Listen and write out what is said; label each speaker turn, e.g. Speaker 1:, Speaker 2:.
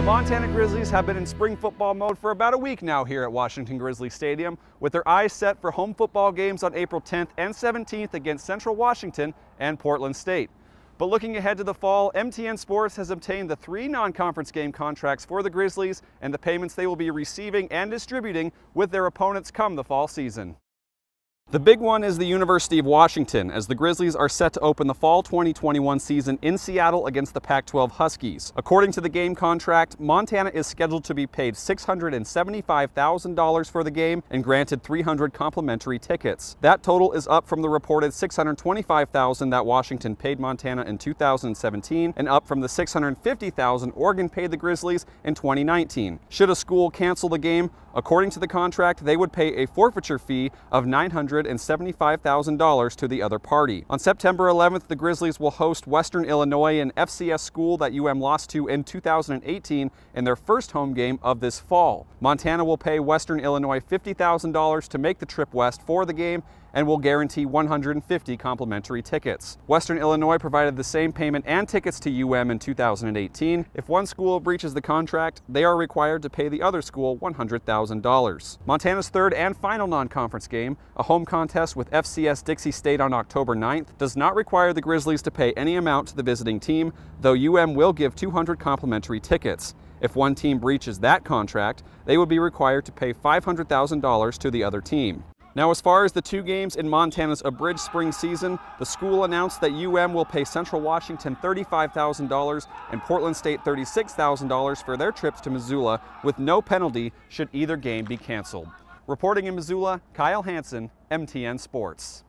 Speaker 1: Montana Grizzlies have been in spring football mode for about a week now here at Washington Grizzly Stadium, with their eyes set for home football games on April 10th and 17th against Central Washington and Portland State. But looking ahead to the fall, MTN Sports has obtained the 3 non-conference game contracts for the Grizzlies and the payments they will be receiving and distributing with their opponents come the fall season. The big one is the University of Washington, as the Grizzlies are set to open the fall 2021 season in Seattle against the Pac-12 Huskies. According to the game contract, Montana is scheduled to be paid $675,000 for the game and granted 300 complimentary tickets. That total is up from the reported $625,000 that Washington paid Montana in 2017 and up from the $650,000 Oregon paid the Grizzlies in 2019. Should a school cancel the game, according to the contract, they would pay a forfeiture fee of $975,000 to the other party. On September 11th, the Grizzlies will host Western Illinois, an FCS school that UM lost to in 2018 in their first home game of this fall. Montana will pay Western Illinois $50,000 to make the trip west for the game and will guarantee 150 complimentary tickets. Western Illinois provided the same payment and tickets to UM in 2018. If one school breaches the contract, they are required to pay the other school $100,000. Montana's third and final non-conference game, a home contest with FCS Dixie State on October 9th, does not require the Grizzlies to pay any amount to the visiting team, though UM will give 200 complimentary tickets. If one team breaches that contract, they would be required to pay $500,000 to the other team. Now, as far as the 2 games in Montana's abridged spring season, the school announced that UM will pay Central Washington $35,000 and Portland State $36,000 for their trips to Missoula, with no penalty should either game be canceled. Reporting in Missoula, Kyle Hansen, MTN Sports.